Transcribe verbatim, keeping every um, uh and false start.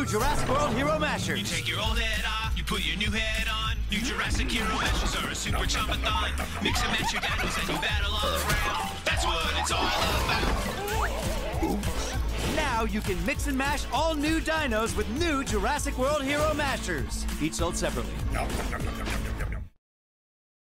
Jurassic World Hero Mashers. You take your old head off, you put your new head on. New Jurassic Hero Mashers are a super chompathon. Mix and match your dinos and you battle all around. That's what it's all about. Now you can mix and mash all new dinos with new Jurassic World Hero Mashers. Each sold separately.